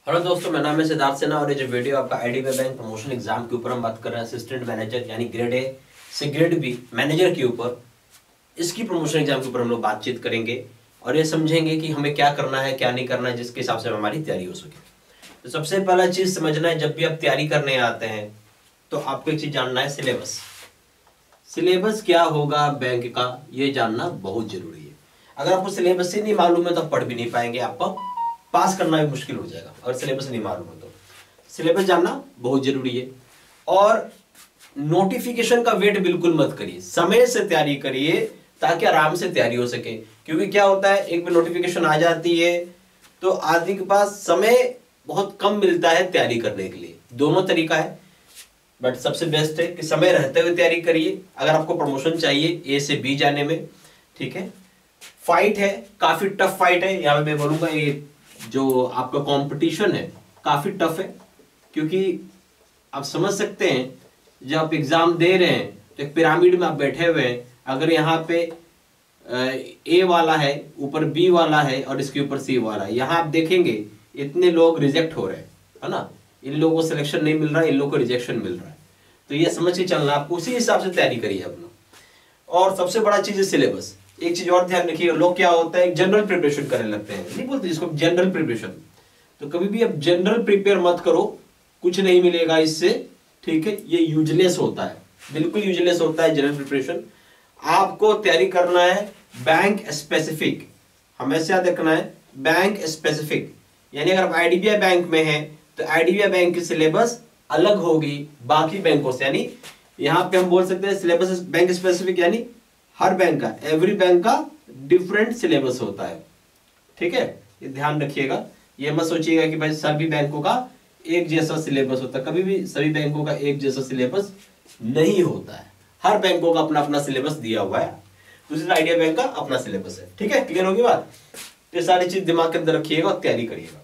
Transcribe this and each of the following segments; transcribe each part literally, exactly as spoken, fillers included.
Hello दोस्तों, मेरा नाम है सिद्धार्थ सिन्हा और ये जो वीडियो आपका आईडीबीआई बैंक प्रमोशन एग्जाम के ऊपर हम बात कर रहे हैं, असिस्टेंट मैनेजर यानी ग्रेड ए से ग्रेड बी मैनेजर के ऊपर, इसकी प्रमोशन एग्जाम के ऊपर हम लोग बातचीत करेंगे और ये समझेंगे कि हमें क्या करना है क्या नहीं करना है, जिसके हिसाब से हमारी तैयारी हो सके। तो सबसे पहला चीज समझना है, जब भी आप तैयारी करने आते हैं तो आपको एक चीज जानना है, सिलेबस। सिलेबस क्या होगा बैंक का, ये जानना बहुत जरूरी है। अगर आपको सिलेबस ही नहीं मालूम है तो आप पढ़ भी नहीं पाएंगे, आपको पास करना भी मुश्किल हो जाएगा अगर सिलेबस नहीं मालूम है तो। सिलेबस जानना बहुत जरूरी है। और नोटिफिकेशन का वेट बिल्कुल मत करिए, समय से तैयारी करिए ताकि आराम से तैयारी हो सके। क्योंकि क्या होता है, एक बार नोटिफिकेशन आ जाती है तो आदमी के पास समय बहुत कम मिलता है तैयारी करने के लिए। दोनों तरीका है, बट सबसे बेस्ट है कि समय रहते हुए तैयारी करिए अगर आपको प्रमोशन चाहिए ए से बी जाने में। ठीक है, फाइट है, काफी टफ फाइट है। यहाँ पे मैं बोलूंगा ये जो आपका कंपटीशन है काफी टफ है, क्योंकि आप समझ सकते हैं जब आप एग्जाम दे रहे हैं तो एक पिरामिड में आप बैठे हुए हैं। अगर यहाँ पे ए वाला है, ऊपर बी वाला है और इसके ऊपर सी वाला है, यहाँ आप देखेंगे इतने लोग रिजेक्ट हो रहे हैं, है ना। इन लोगों को सिलेक्शन नहीं मिल रहा है, इन लोगों को रिजेक्शन मिल रहा है। तो ये समझ के चलना, आपको उसी हिसाब से तैयारी करिए अपना। और सबसे बड़ा चीज है सिलेबस। एक चीज और ध्यान रखिए, लोग क्या होता है जनरल प्रिपरेशन करने लगते हैं, नहीं बोलते जिसको जनरल प्रिपरेशन। तो कभी भी आप जनरल प्रिपेयर मत करो, कुछ नहीं मिलेगा इससे। ठीक है, ये यूजलेस होता है, बिल्कुल यूजलेस होता है जनरल प्रिपरेशन। आपको तैयारी करना है बैंक स्पेसिफिक, हमेशा देखना है बैंक स्पेसिफिक। यानी अगर आप आईडीबीआई बैंक में हैं तो आईडीबीआई बैंक की सिलेबस अलग होगी बाकी बैंकों से। यानी यहां पे हम बोल सकते हैं सिलेबस बैंक स्पेसिफिक, यानी हर बैंक का, एवरी बैंक का डिफरेंट सिलेबस होता है। ठीक है, ये ध्यान रखिएगा। ये मत सोचिएगा कि भाई सभी बैंकों का एक जैसा सिलेबस होता है, कभी भी सभी बैंकों का एक जैसा सिलेबस नहीं होता है। हर बैंकों का अपना अपना सिलेबस दिया हुआ है, दूसरी आइडिया बैंक का अपना सिलेबस है। ठीक है, क्लियर होगी बात। ये सारी चीज दिमाग के अंदर रखिएगा और तैयारी करिएगा।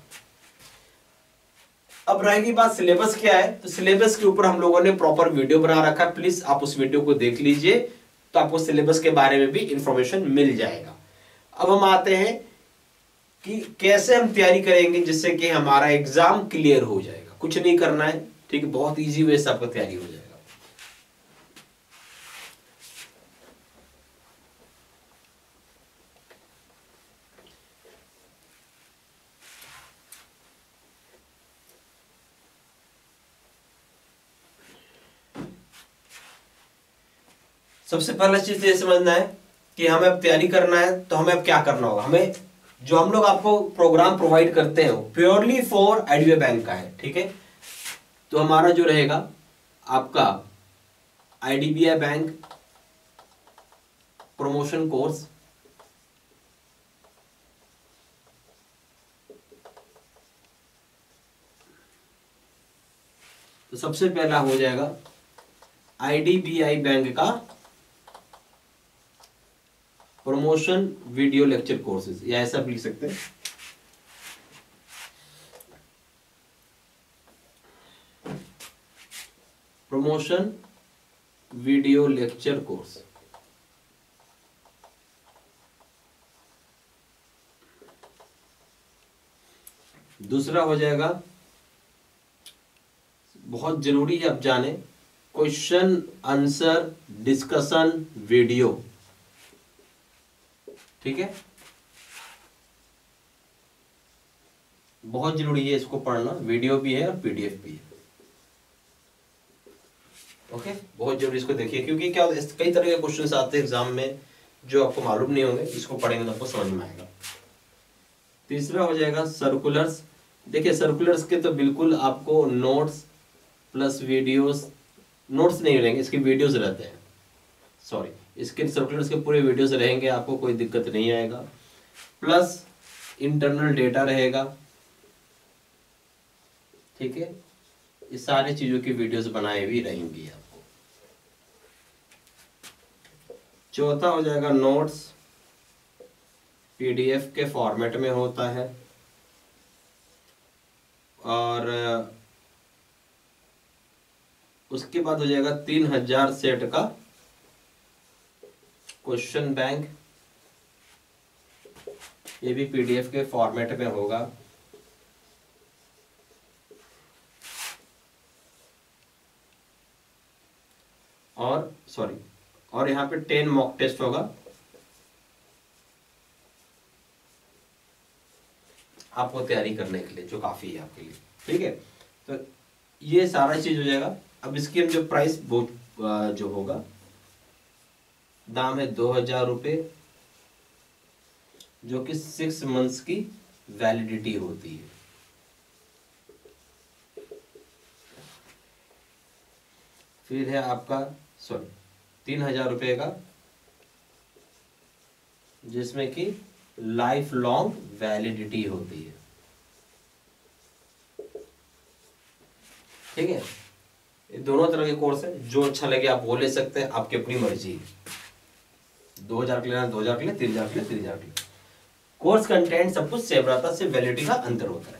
अब रहेगी बात सिलेबस क्या है, तो सिलेबस के ऊपर हम लोगों ने प्रॉपर वीडियो बना रखा है, प्लीज आप उस वीडियो को देख लीजिए, तो आपको सिलेबस के बारे में भी इंफॉर्मेशन मिल जाएगा। अब हम आते हैं कि कैसे हम तैयारी करेंगे जिससे कि हमारा एग्जाम क्लियर हो जाएगा। कुछ नहीं करना है, ठीक है, बहुत इजी वे से आपका तैयारी हो जाएगा। सबसे पहला चीज ये समझना है कि हमें अब तैयारी करना है तो हमें अब क्या करना होगा। हमें जो हम लोग आपको प्रोग्राम प्रोवाइड करते हैं प्योरली फॉर आईडीबीआई बैंक का है। ठीक है, तो हमारा जो रहेगा आपका आईडीबीआई बैंक प्रमोशन कोर्स, तो सबसे पहला हो जाएगा आईडीबीआई बैंक का प्रमोशन वीडियो लेक्चर कोर्सेज, या ऐसा लिख सकते हैं प्रमोशन वीडियो लेक्चर कोर्स। दूसरा हो जाएगा, बहुत जरूरी है आप जाने, क्वेश्चन आंसर डिस्कशन वीडियो। ठीक है, बहुत जरूरी है इसको पढ़ना, वीडियो भी है और पीडीएफ भी है। ओके, बहुत जरूरी, इसको देखिए, क्योंकि क्या कई तरह के क्वेश्चंस आते हैं एग्जाम में जो आपको मालूम नहीं होंगे, इसको पढ़ेंगे तो आपको समझ में आएगा। तीसरा हो जाएगा सर्कुलर्स। देखिए सर्कुलर्स के तो बिल्कुल आपको नोट्स प्लस वीडियोस, नोट्स नहीं रहेंगे, इसके वीडियोस रहते हैं, सॉरी, इसके सर्कुलर्स के पूरे वीडियोस रहेंगे, आपको कोई दिक्कत नहीं आएगा। प्लस इंटरनल डेटा रहेगा। ठीक है, ये सारी चीजों की वीडियोस बनाई हुई रहेंगी आपको। चौथा हो जाएगा नोट्स, पीडीएफ के फॉर्मेट में होता है। और उसके बाद हो जाएगा तीन हजार सेट का क्वेश्चन बैंक, ये भी पीडीएफ के फॉर्मेट में होगा। सॉरी और यहाँ पे टेन मॉक टेस्ट होगा आपको तैयारी करने के लिए, जो काफी है आपके लिए। ठीक है, तो ये सारा चीज हो जाएगा। अब इसकी हम जो प्राइस जो होगा, दाम है दो हजार रुपये, जो कि सिक्स मंथ्स की वैलिडिटी होती है। फिर है आपका सॉरी तीन हजार रुपये का, जिसमें कि लाइफ लॉन्ग वैलिडिटी होती है। ठीक है, ये दोनों तरह के कोर्स है, जो अच्छा लगे आप वो ले सकते हैं, आपकी अपनी मर्जी है। दो हजार के लेना दो हजार के लिए, तीन हजार के लिए तीन हजार के लिए। कोर्स कंटेंट सब कुछ सेम रहता है, सिर्फ वैलिडिटी का अंतर होता है।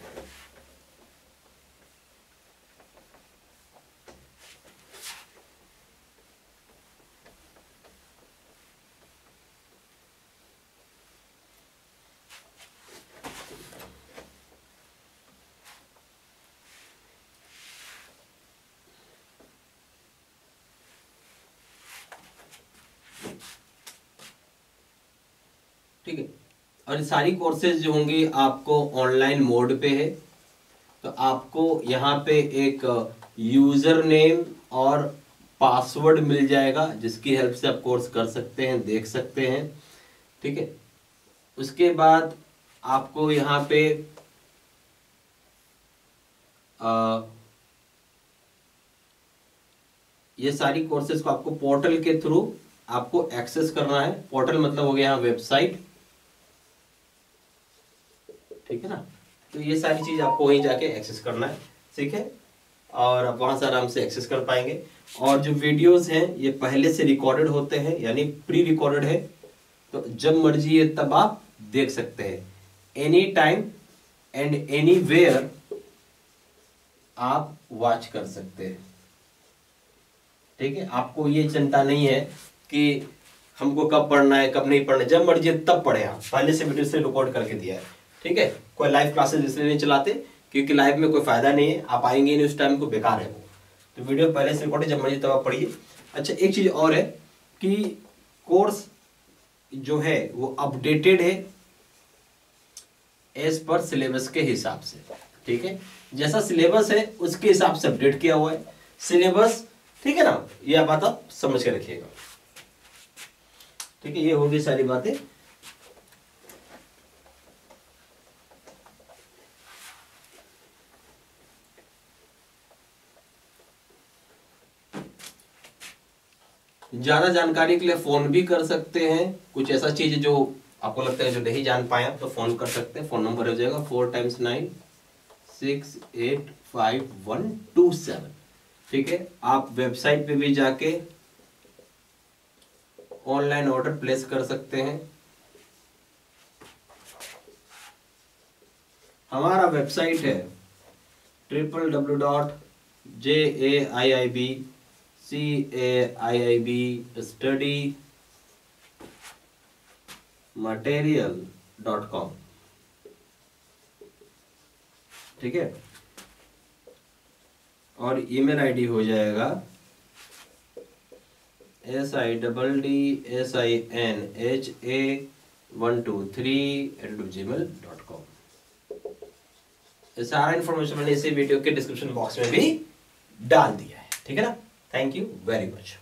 ठीक है, और ये सारी कोर्सेज जो होंगी आपको ऑनलाइन मोड पे है। तो आपको यहाँ पे एक यूजर नेम और पासवर्ड मिल जाएगा, जिसकी हेल्प से आप कोर्स कर सकते हैं, देख सकते हैं। ठीक है, उसके बाद आपको यहाँ पे आ, ये सारी कोर्सेज को आपको पोर्टल के थ्रू आपको एक्सेस करना है। पोर्टल मतलब हो गया यहाँ वेबसाइट। ठीक है ना, तो ये सारी चीज आपको वहीं जाके एक्सेस करना है। ठीक है, और आप वहां से आराम से एक्सेस कर पाएंगे। और जो वीडियोस हैं ये पहले से रिकॉर्डेड होते हैं, यानी प्री रिकॉर्डेड है, तो जब मर्जी है तब आप देख सकते हैं। Any time and anywhere आप वॉच कर सकते हैं। ठीक है, आपको ये चिंता नहीं है कि हमको कब पढ़ना है कब नहीं पढ़ना है, जब मर्जी तब पढ़े। आप पहले से वीडियो से रिकॉर्ड करके दिया है। ठीक है, कोई लाइव क्लासेस इसलिए नहीं चलाते क्योंकि लाइव में कोई फायदा नहीं है, आप आएंगे नहीं उस टाइम को, बेकार है वो। तो वीडियो पहले से रिकॉर्ड है, जब मर्जी तब आप पढ़िए। अच्छा, एक चीज और है कि कोर्स जो है वो अपडेटेड है एज पर सिलेबस के हिसाब से। ठीक है, जैसा सिलेबस है उसके हिसाब से अपडेट किया हुआ है सिलेबस। ठीक है ना, यह बात आप समझ के रखिएगा। ठीक है, ये होगी सारी बातें। ज्यादा जानकारी के लिए फोन भी कर सकते हैं। कुछ ऐसा चीज जो आपको लगता है जो नहीं जान पाए तो फोन कर सकते हैं। फोन नंबर हो जाएगा four times nine six eight five one two seven. ठीक है, आप वेबसाइट पे भी जाके ऑनलाइन ऑर्डर प्लेस कर सकते हैं। हमारा वेबसाइट है triple W dot J A I I B C A I I B study material dot com. ठीक है, और ईमेल आईडी हो जाएगा S I double D S I N H A one two three eight Gmail dot com. सारा information मैंने इसी video के description box में भी डाल दिया है। ठीक है ना, थैंक यू वेरी मच।